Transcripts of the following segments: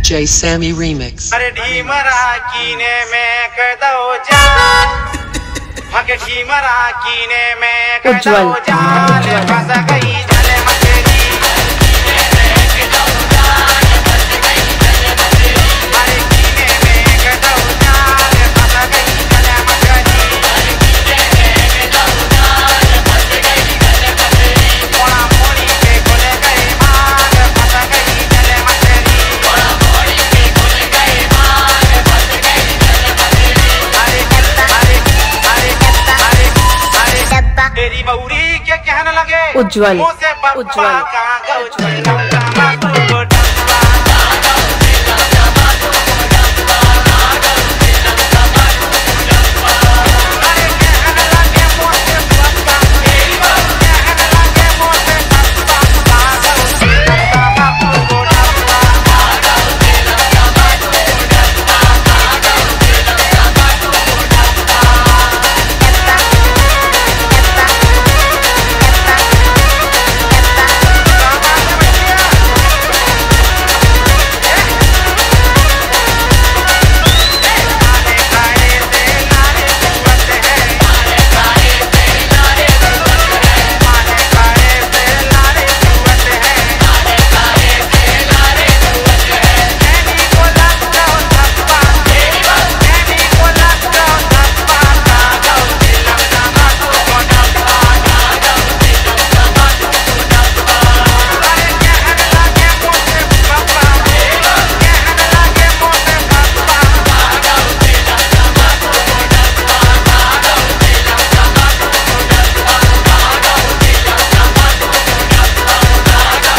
DJ Sammy Remix. अरे ढीमरा कीने में कदो जान, हके ढीमरा कीने में कदो जान, फंस गई जले मछली। अरे कीने में कदो जान, फंस गई जले मछली। मोड़ा मोड़ी के खुले गए भाग, फंस गई जले मछली। तेरी बउरी के कहने लगे उज्ज्वल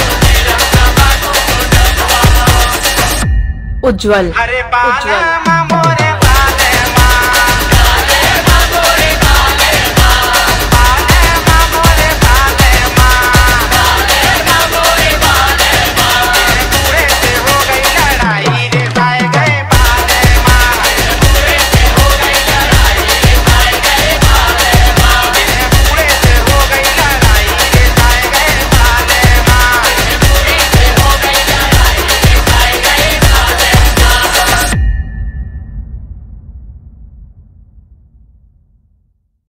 उज्ज्वल। अरे बाला